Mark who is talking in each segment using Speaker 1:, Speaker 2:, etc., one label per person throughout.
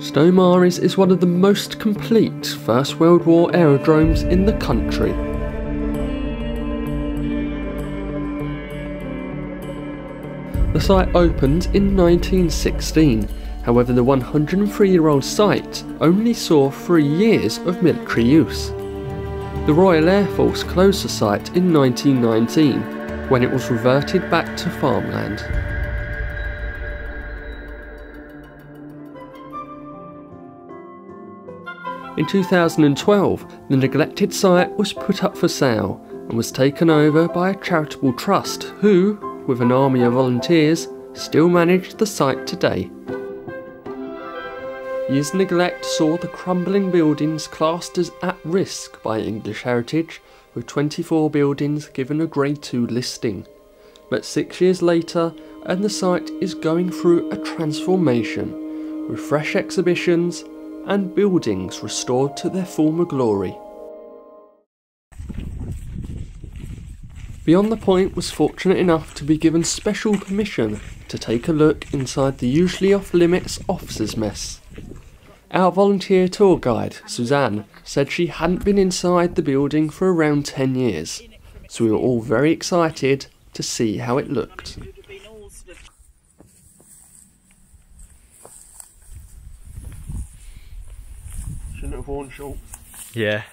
Speaker 1: Stow is one of the most complete First World War aerodromes in the country. The site opened in 1916, however the 103-year-old site only saw 3 years of military use. The Royal Air Force closed the site in 1919, when it was reverted back to farmland. In 2012, the neglected site was put up for sale and was taken over by a charitable trust who, with an army of volunteers, still manage the site today. Years' neglect saw the crumbling buildings classed as at risk by English Heritage, with 24 buildings given a Grade 2 listing. But 6 years later, and the site is going through a transformation, with fresh exhibitions and buildings restored to their former glory. Beyond the Point was fortunate enough to be given special permission to take a look inside the usually off-limits officers' mess. Our volunteer tour guide, Suzanne, said she hadn't been inside the building for around 10 years, so we were all very excited to see how it looked. Shouldn't have worn shorts.
Speaker 2: Yeah.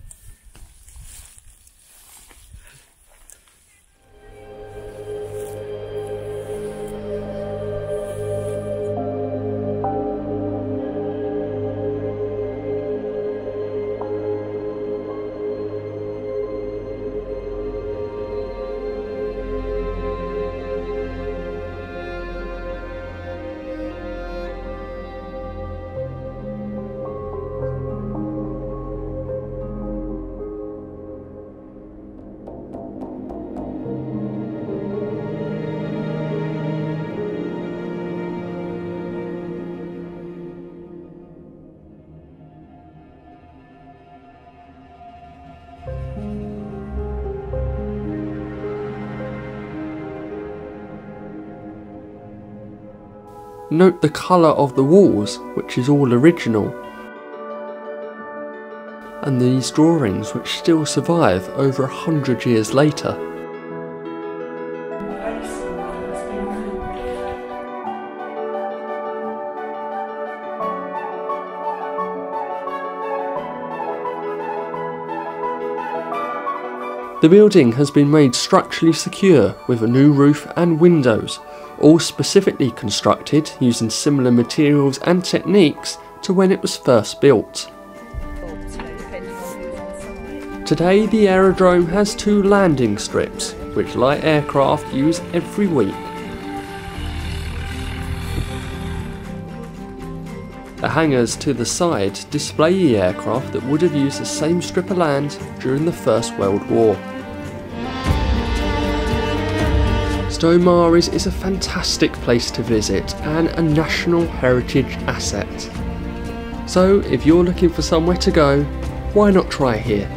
Speaker 1: Note the colour of the walls, which is all original, and these drawings which still survive over 100 years later. The building has been made structurally secure with a new roof and windows, all specifically constructed using similar materials and techniques to when it was first built. Today the aerodrome has 2 landing strips, which light aircraft use every week. The hangars to the side display the aircraft that would have used the same strip of land during the First World War. Stow is a fantastic place to visit and a national heritage asset. So if you're looking for somewhere to go, why not try here?